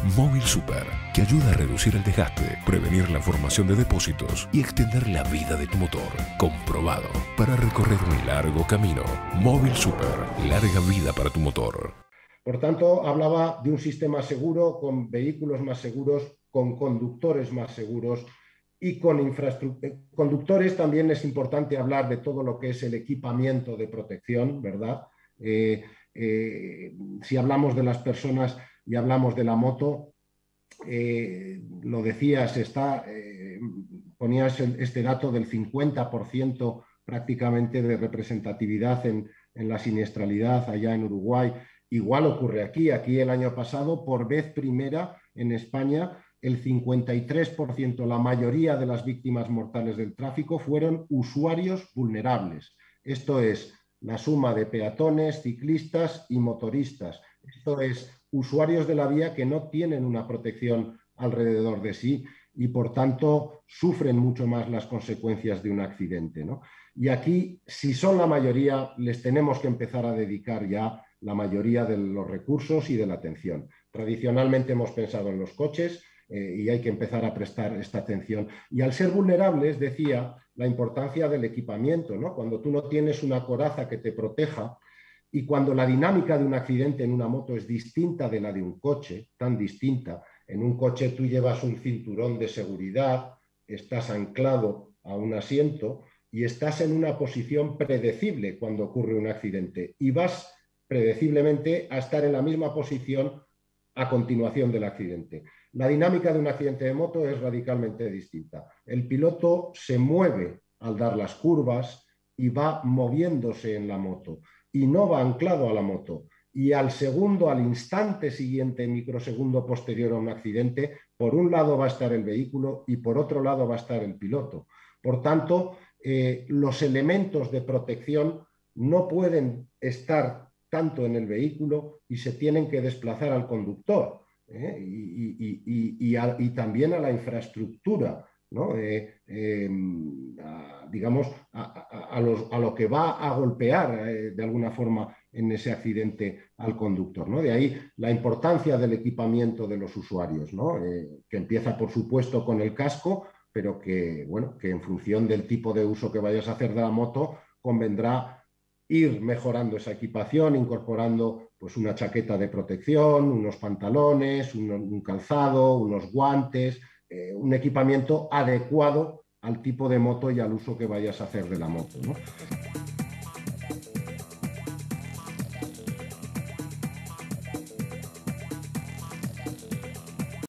Móvil Super, que ayuda a reducir el desgaste, prevenir la formación de depósitos y extender la vida de tu motor. Comprobado para recorrer un largo camino. Móvil Super, larga vida para tu motor. Por tanto, hablaba de un sistema seguro, con vehículos más seguros, con conductores más seguros y con infraestructura. Conductores también es importante hablar de todo lo que es el equipamiento de protección, ¿verdad? Si hablamos de las personas y hablamos de la moto, lo decías, ponías este dato del 50% prácticamente de representatividad en la siniestralidad allá en Uruguay. Igual ocurre aquí. Aquí el año pasado, por vez primera en España, el 53%, la mayoría de las víctimas mortales del tráfico fueron usuarios vulnerables. Esto es la suma de peatones, ciclistas y motoristas. Esto es usuarios de la vía que no tienen una protección alrededor de sí y por tanto sufren mucho más las consecuencias de un accidente, ¿no? Y aquí, si son la mayoría, les tenemos que empezar a dedicar ya la mayoría de los recursos y de la atención. Tradicionalmente hemos pensado en los coches y hay que empezar a prestar esta atención. Y al ser vulnerables, decía, la importancia del equipamiento, ¿no? Cuando tú no tienes una coraza que te proteja y cuando la dinámica de un accidente en una moto es distinta de la de un coche, tan distinta. En un coche tú llevas un cinturón de seguridad, estás anclado a un asiento y estás en una posición predecible cuando ocurre un accidente y vas predeciblemente a estar en la misma posición a continuación del accidente. La dinámica de un accidente de moto es radicalmente distinta. El piloto se mueve al dar las curvas y va moviéndose en la moto y no va anclado a la moto. Y al segundo, al instante siguiente, microsegundo posterior a un accidente, por un lado va a estar el vehículo y por otro lado va a estar el piloto. Por tanto, los elementos de protección no pueden estar tanto en el vehículo y se tienen que desplazar al conductor y también a la infraestructura, ¿no? Digamos, a lo que va a golpear de alguna forma en ese accidente al conductor, ¿no? De ahí la importancia del equipamiento de los usuarios, ¿no? Que empieza, por supuesto, con el casco, pero que, bueno, que en función del tipo de uso que vayas a hacer de la moto, convendrá ir mejorando esa equipación, incorporando pues una chaqueta de protección, unos pantalones, un calzado, unos guantes, un equipamiento adecuado al tipo de moto y al uso que vayas a hacer de la moto, ¿no?